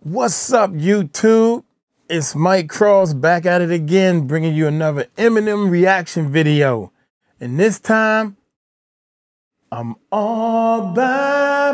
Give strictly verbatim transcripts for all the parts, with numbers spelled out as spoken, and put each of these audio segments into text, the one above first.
What's up, YouTube? It's Mike Cross back at it again, bringing you another Eminem reaction video. And this time, I'm all by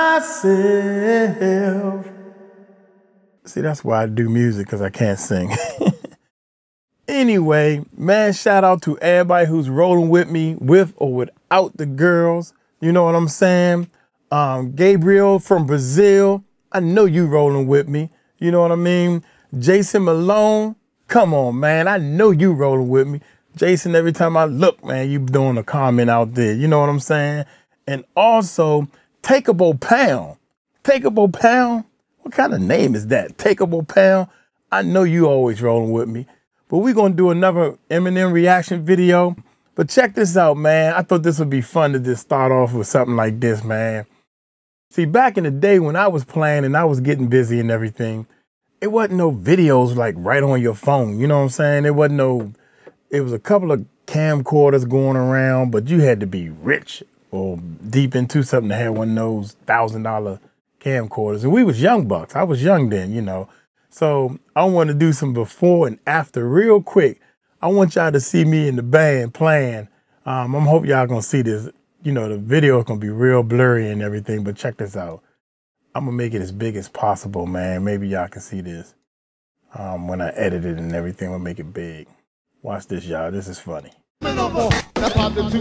myself. See, that's why I do music, because I can't sing. Anyway, man, shout out to everybody who's rolling with me, with or without the girls. You know what I'm saying? Um, Gabriel from Brazil, I know you rolling with me. You know what I mean? Jason Malone, come on, man. I know you rolling with me. Jason, every time I look, man, you doing a comment out there. You know what I'm saying? And also, Takeable Pound. Takeable Pound? What kind of name is that? Takeable Pound? I know you always rolling with me. But we're going to do another Eminem reaction video. But check this out, man. I thought this would be fun to just start off with something like this, man. See, back in the day when I was playing and I was getting busy and everything, it wasn't no videos like right on your phone. You know what I'm saying? It wasn't no, it was a couple of camcorders going around, but you had to be rich or deep into something to have one of those thousand dollar camcorders. And we was young bucks. I was young then, you know. So I want to do some before and after real quick. I want y'all to see me in the band playing. Um, I'm hoping y'all gonna see this. You know, the video is gonna be real blurry and everything, but check this out. I'm gonna make it as big as possible, man. Maybe y'all can see this. Um, when I edit it and everything, I'll make it big. Watch this, y'all. This is funny. That's not me.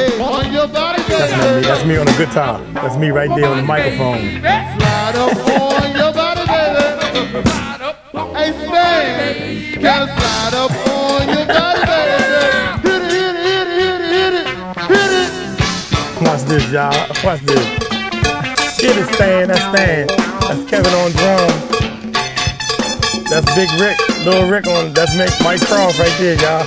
That's me on the guitar. That's me right there on the microphone. Slide up on your body, baby. Hey, Stan, gotta slide up on your body, baby. Hit it, hit it, hit it, hit it, hit it. Watch this, y'all. Watch this. Get it, Stan. That's Stan. That's Kevin on drums. That's Big Rick. Little Rick on. That's Mike Cross right there, y'all.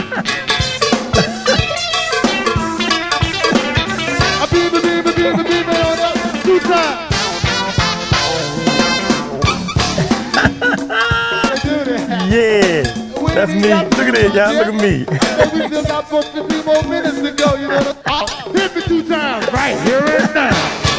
I beat it, beat it, beat it, beat it on up two times. Yeah, that's me. Look at it, y'all. Look at me. We still got fifteen more minutes to go. You know, hit me two times right here and now.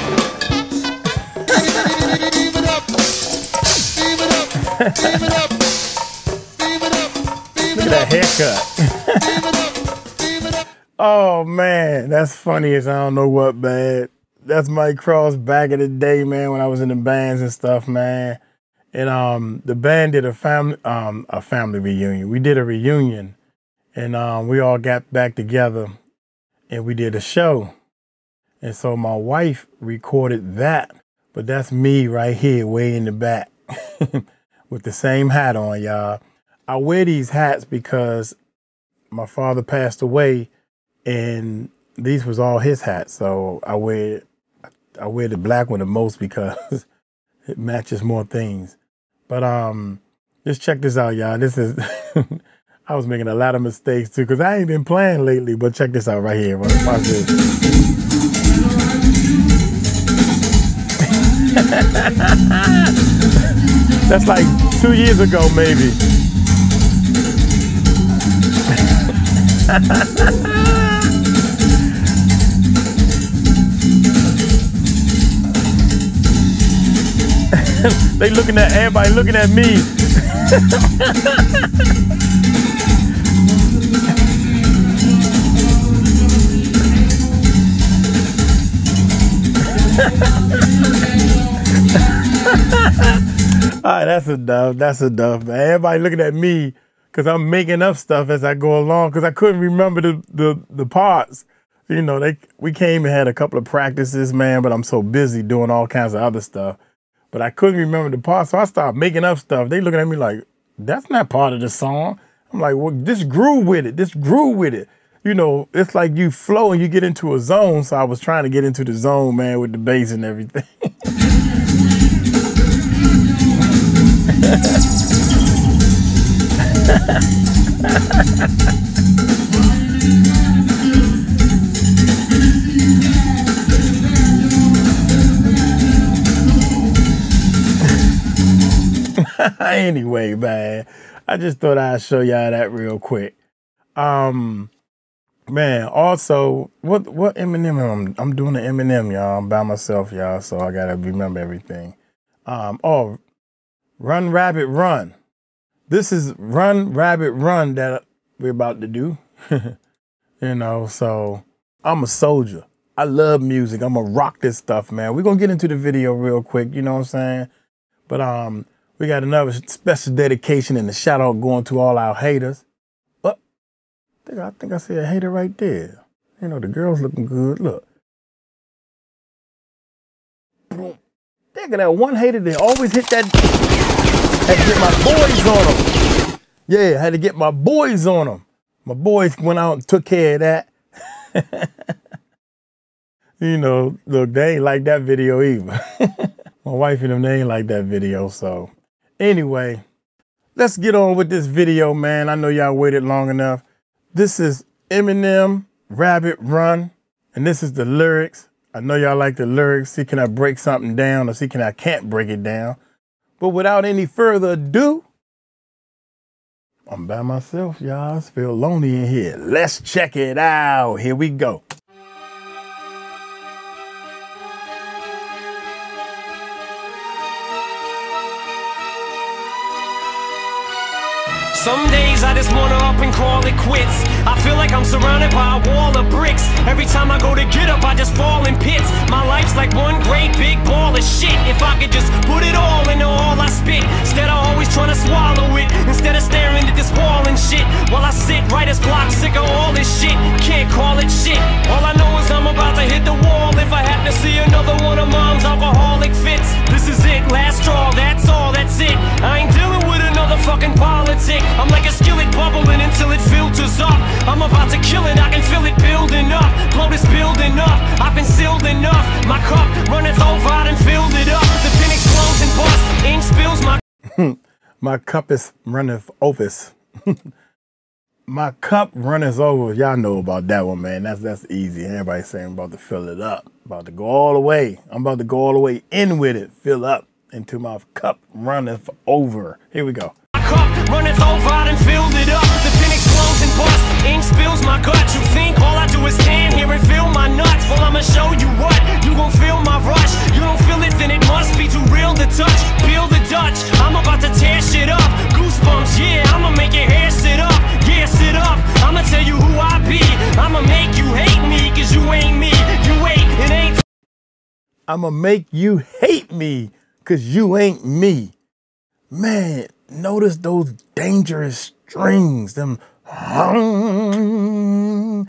Beam it up, beam it up, beam it up, beam it up, beam it up. Look at that haircut. Beam it up, beam it up. Oh man, that's funny as I don't know what, man. That's Mike Cross back in the day, man, when I was in the bands and stuff, man. And um, the band did a family um, a family reunion. We did a reunion, and um, we all got back together, and we did a show. And so my wife recorded that, but that's me right here, way in the back, with the same hat on, y'all. I wear these hats because my father passed away, and these was all his hats. So I wear I wear the black one the most because it matches more things. But um, just check this out, y'all. This is, I was making a lot of mistakes too, because I ain't been playing lately, but check this out right here. Watch this. That's like two years ago, maybe. They looking at everybody looking at me. All right, that's enough. That's enough, man. Everybody looking at me because I'm making up stuff as I go along because I couldn't remember the, the, the parts. You know, they we came and had a couple of practices, man, but I'm so busy doing all kinds of other stuff. But I couldn't remember the part, so I started making up stuff. They looking at me like, that's not part of the song. I'm like, well, just groove with it. Just groove with it. You know, it's like you flow and you get into a zone. So I was trying to get into the zone, man, with the bass and everything. Anyway, man, I just thought I'd show y'all that real quick. Um, man, also, what what Eminem? I'm, I'm doing the Eminem, y'all. I'm by myself, y'all, so I gotta remember everything. Um, oh, Run, Rabbit, Run. This is Run, Rabbit, Run that we're about to do. You know, so I'm a soldier. I love music. I'm gonna rock this stuff, man. We're gonna get into the video real quick, you know what I'm saying? But um, we got another special dedication and a shout out going to all our haters. Oh, I think I, think I see a hater right there. You know, the girl's looking good. Look. Boom. Think of that one hater that always hit that. Had to get my boys on them. Yeah, had to get my boys on them. My boys went out and took care of that. You know, look, they ain't like that video either. My wife and them, they ain't like that video. So anyway, let's get on with this video, man. I know y'all waited long enough. This is Eminem, Rabbit Run, and this is the lyrics. I know y'all like the lyrics. See, can I break something down, or see, can I can't break it down? But without any further ado, I'm by myself, y'all. I feel lonely in here. Let's check it out. Here we go. Some days I just wanna up and call it quits. I feel like I'm surrounded by a wall of bricks. Every time I go to get up, I just fall in pits. My life's like one great big ball of shit. If I could just put it all into all I spit, instead of always trying to swallow it, instead of staring at this wall and shit, while I sit writer's block, sick of all this shit. Can't call it shit. All I know is I'm about to hit the wall if I have to see another one of mom's alcoholic fits. This is it, last straw, that's all, that's it. I ain't dealing with another fucking politic. I'm like a skillet bubbling until it filters up. I'm about to kill it, I can feel it building up. Blow this building up, I've been sealed enough. My cup runneth over, I done filled it up. The pin explodes and busts, ink spills my My cup is runneth over. My cup runneth over. Y'all know about that one, man. That's that's easy. Everybody's saying I'm about to fill it up. About to go all the way. I'm about to go all the way in with it. Fill up into my cup runneth over. Here we go. Cup runneth over, I done filled it up. The pin explodes and busts, ink spills my guts. You think all I do is stand here and feel my nuts? Well, I'ma show you what, you gon' feel my rush. You don't feel it, then it must be too real to touch. Feel the Dutch, I'm about to tear shit up. Goosebumps, yeah, I'ma make your hair sit up. Yeah, sit up, I'ma tell you who I be. I'ma make you hate me, cause you ain't me. You ain't, it ain't. I'ma make you hate me, cause you ain't me. Man, notice those dangerous strings, them hum,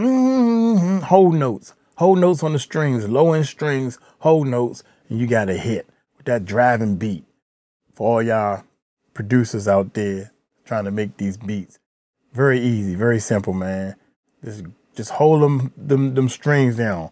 hum, whole notes, whole notes on the strings, low end strings, whole notes, and you got a hit with that driving beat. For all y'all producers out there trying to make these beats, very easy, very simple, man. Just, just hold them, them, them strings down.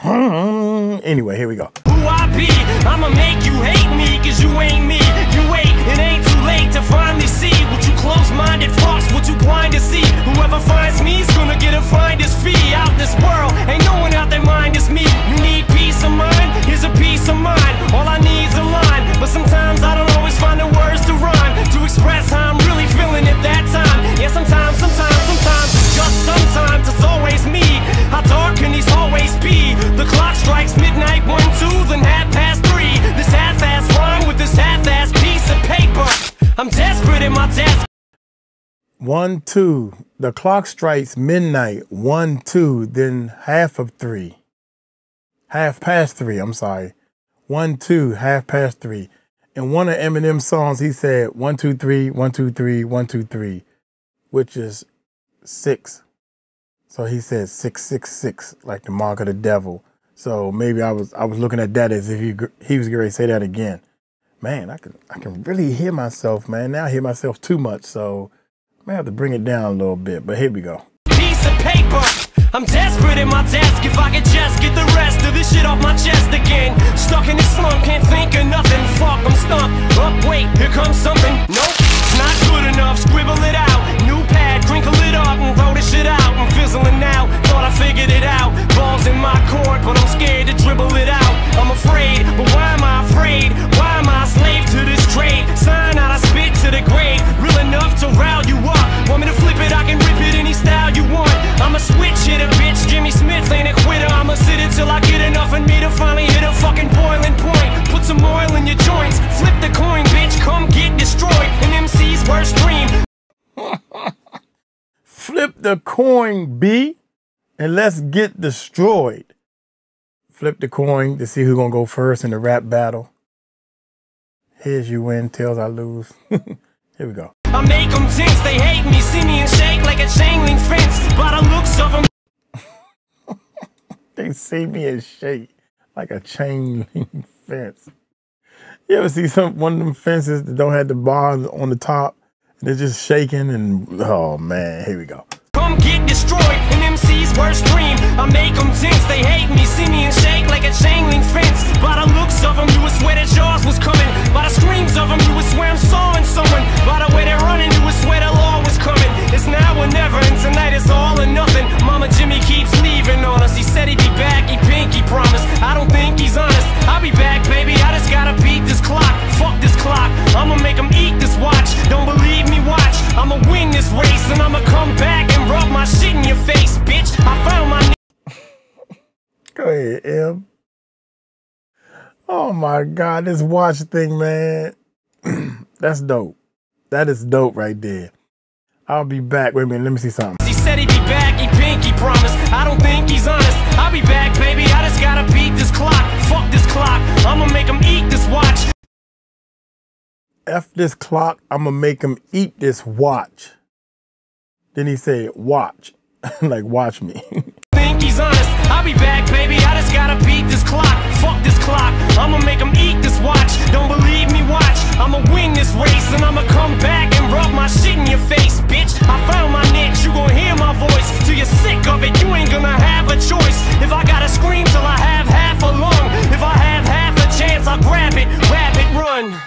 Hum. Anyway, here we go. Who I be, I'ma make you hate me, cause you ain't me. You ain't, it ain't too late to finally see what you close-minded fucks, what you blind to see. Whoever finds me's gonna get a finder's fee. Out this world, ain't no one out their mind is me. You need peace of mind, here's a piece of mind. All I need's a line, but sometimes I don't always find the words to rhyme, to express how I'm really feeling at that time. Yeah, sometimes, sometimes, sometimes, just sometimes it's always me. How dark can these hallways be? The clock strikes midnight, one, two, then half past three. This half-ass rhyme with this half-ass piece of paper. I'm desperate at my desk. One, two. The clock strikes midnight. One, two, then half of three. Half past three, I'm sorry. One, two, half past three. In one of Eminem's songs, he said one, two, three, one, two, three, one, two, three, which is six. So he said six, six, six, like the mark of the devil. So maybe I was I was looking at that as if he he was going to say that again. Man, I can I can really hear myself, man. Now I hear myself too much, so I may have to bring it down a little bit. But here we go. Piece of paper. I'm desperate at my desk. If I could just get the rest of this shit off my chest again. Stuck in this slump, can't think of nothing. Fuck, I'm stumped. Up, wait, here comes something. Nope, it's not good enough. Scribble it out. New pad, crinkle it up and throw this shit out. I'm fizzling out. Thought I figured it out. Balls in my court, but I'm scared to dribble it out. I'm afraid, but why am I afraid? Why am I a slave to this trade? Sign out, I spit to the grave. Real enough to rile you up. Want me to flip it? I can rip it any style you want. I'ma switch it a bitch. Jimmy Smith ain't a quitter. I'ma sit until I get enough in me to finally hit a fucking boiling point. Put some oil in your joint. the coin, B, and let's get destroyed. Flip the coin to see who's gonna go first in the rap battle. Heads you win, tails I lose. Here we go. I make them tense, they hate me, see me and shake like a chain link fence. By the looks of them, they see me and shake like a chain link fence. You ever see some one of them fences that don't have the bars on the top? And they're just shaking and, oh man, here we go. come get destroyed, an M C's worst dream. I make them tense, they hate me, see me and shake like a chain link fence. By the looks of them, you would swear that yours was coming. By the screams of them, you would swear I'm sawing someone. By the way they're running, you would swear the law was coming. It's now or never, and tonight it's all or nothing. Mama Jimmy keeps leaving on us. He said he'd be back, he pinky promised. I don't think he's honest. I'll be back, baby, I just gotta beat this clock. Fuck this clock, I'ma make him eat this watch. Don't believe me, watch. I'ma win this race, and I'ma come back and rub my shit in your face, bitch. I found my Go ahead, M. Oh my God, this watch thing, man. That's dope. That is dope right there. I'll be back. Wait a minute, let me see something. He said he'd be back, he pinky promised. I don't think he's honest. I'll be back, baby, I just gotta beat this clock. Fuck this clock, I'ma make him eat this watch. F this clock, I'ma make him eat this watch. Then he said, watch. Like, watch me. Think he's honest. I'll be back, baby, I just gotta beat this clock. Fuck this clock, I'ma make him eat this watch. Don't believe me, watch. I'ma win this race, and I'ma come back and rub my shit in your face, bitch. I found my niche, you gon' hear my voice. Till you're sick of it, you ain't gonna have a choice. If I gotta scream till I have half a lung, if I have half a chance, I'll grab it, rap it, run.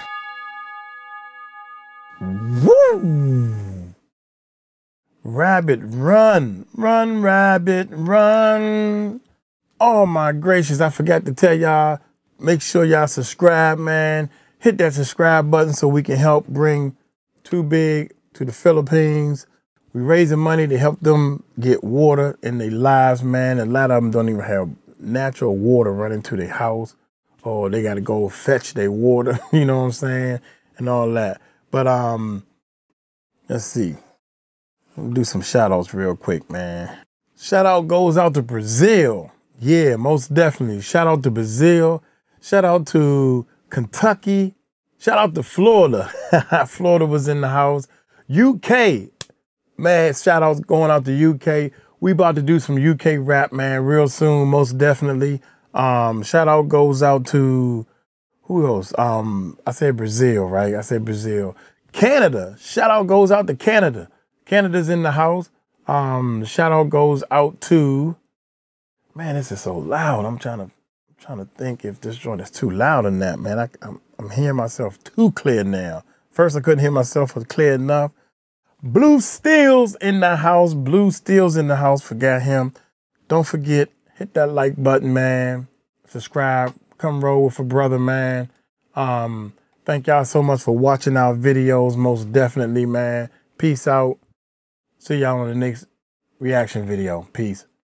Woo! Rabbit, run, run, rabbit, run. Oh my gracious, I forgot to tell y'all, make sure y'all subscribe, man. Hit that subscribe button so we can help bring Too Big to the Philippines. We're raising money to help them get water in their lives, man. A lot of them don't even have natural water running to their house, or they got to go fetch their water, you know what I'm saying, and all that. But um, let's see. We'll do some shout outs real quick, man. Shout out goes out to Brazil. Yeah, most definitely. Shout out to Brazil. Shout out to Kentucky. Shout out to Florida. Florida was in the house. U K. Man, shout outs going out to U K. We about to do some U K rap, man, real soon, most definitely. Um, shout out goes out to, who else? Um, I said Brazil, right? I said Brazil. Canada. Shout out goes out to Canada. Canada's in the house. Um, shout out goes out to, man, this is so loud. I'm trying to, I'm trying to think if this joint is too loud or not, man. I, I'm, I'm hearing myself too clear now. First, I couldn't hear myself clear enough. Blue Steel's in the house. Blue Steel's in the house. Forgot him. Don't forget, hit that like button, man. Subscribe. Come roll with a brother, man. Um, thank y'all so much for watching our videos. Most definitely, man. Peace out. See y'all on the next reaction video. Peace.